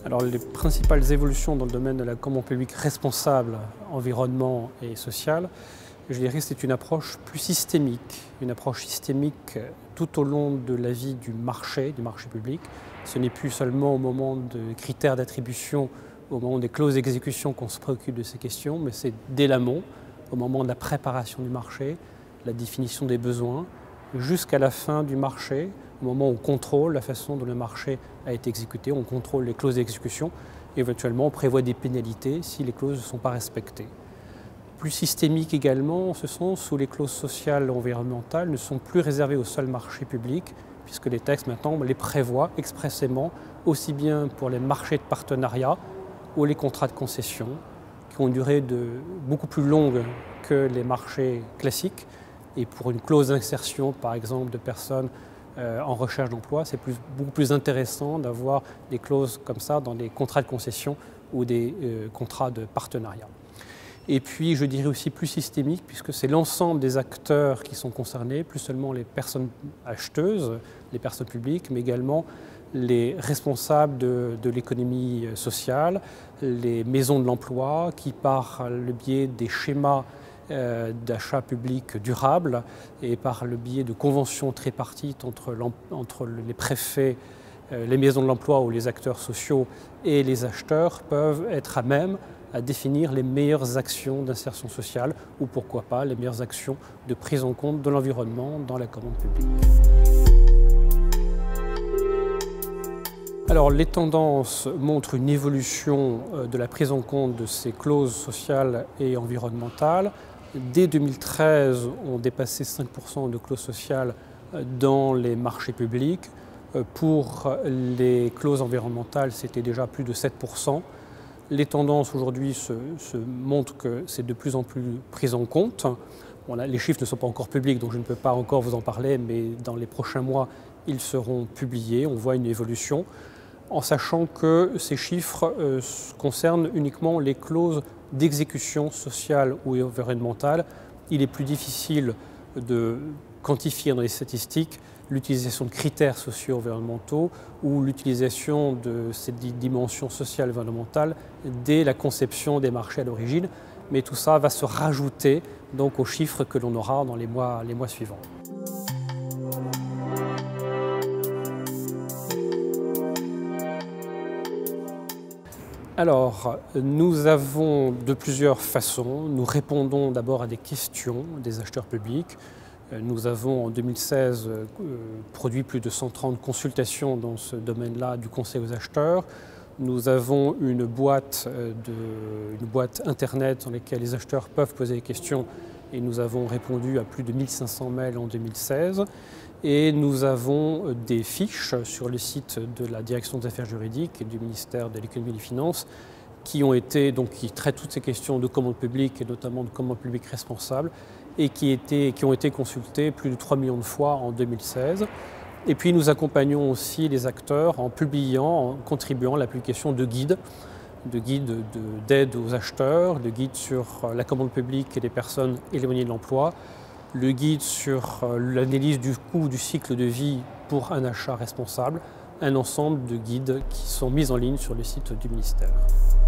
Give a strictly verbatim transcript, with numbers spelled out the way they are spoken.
Alors, les principales évolutions dans le domaine de la commande publique responsable, environnement et sociale, je dirais que c'est une approche plus systémique, une approche systémique tout au long de la vie du marché, du marché public. Ce n'est plus seulement au moment de critères d'attribution, au moment des clauses d'exécution qu'on se préoccupe de ces questions, mais c'est dès l'amont, au moment de la préparation du marché, la définition des besoins, jusqu'à la fin du marché, au moment où on contrôle la façon dont le marché a été exécuté, on contrôle les clauses d'exécution, et éventuellement on prévoit des pénalités si les clauses ne sont pas respectées. Plus systémique également, en ce sens où les clauses sociales et environnementales ne sont plus réservées au seul marché public, puisque les textes maintenant les prévoient expressément, aussi bien pour les marchés de partenariat ou les contrats de concession, qui ont une durée de, beaucoup plus longue que les marchés classiques. Et pour une clause d'insertion, par exemple, de personnes euh, en recherche d'emploi, c'est plus, beaucoup plus intéressant d'avoir des clauses comme ça dans des contrats de concession ou des euh, contrats de partenariat. Et puis, je dirais aussi plus systémique, puisque c'est l'ensemble des acteurs qui sont concernés, plus seulement les personnes acheteuses, les personnes publiques, mais également les responsables de, de l'économie sociale, les maisons de l'emploi, qui par le biais des schémas euh, d'achat public durable et par le biais de conventions tripartites entre, entre les préfets, euh, les maisons de l'emploi ou les acteurs sociaux et les acheteurs, peuvent être à même à définir les meilleures actions d'insertion sociale ou pourquoi pas les meilleures actions de prise en compte de l'environnement dans la commande publique. Alors, les tendances montrent une évolution de la prise en compte de ces clauses sociales et environnementales. Dès deux mille treize, on dépassait cinq pour cent de clauses sociales dans les marchés publics. Pour les clauses environnementales, c'était déjà plus de sept pour cent. Les tendances aujourd'hui se, se montrent que c'est de plus en plus pris en compte. Bon, là, les chiffres ne sont pas encore publics, donc je ne peux pas encore vous en parler, mais dans les prochains mois, ils seront publiés. On voit une évolution, en sachant que ces chiffres euh, concernent uniquement les clauses d'exécution sociale ou environnementale. Il est plus difficile de quantifier dans les statistiques l'utilisation de critères socio-environnementaux ou l'utilisation de ces dimensions sociales et environnementales dès la conception des marchés à l'origine. Mais tout ça va se rajouter donc aux chiffres que l'on aura dans les mois, les mois suivants. Alors, nous avons de plusieurs façons. Nous répondons d'abord à des questions des acheteurs publics. Nous avons en deux mille seize euh, produit plus de cent trente consultations dans ce domaine-là du conseil aux acheteurs. Nous avons une boîte, de, une boîte internet dans laquelle les acheteurs peuvent poser des questions et nous avons répondu à plus de mille cinq cents mails en deux mille seize. Et nous avons des fiches sur le site de la Direction des affaires juridiques et du ministère de l'économie et des finances qui ont été, donc, qui traitent toutes ces questions de commande publique et notamment de commande publique responsable et qui, étaient, qui ont été consultées plus de trois millions de fois en deux mille seize. Et puis nous accompagnons aussi les acteurs en publiant, en contribuant à la publication de guides, de guides d'aide aux acheteurs, de guides sur la commande publique et les personnes éloignées de l'emploi, le guide sur l'analyse du coût du cycle de vie pour un achat responsable, un ensemble de guides qui sont mis en ligne sur le site du ministère.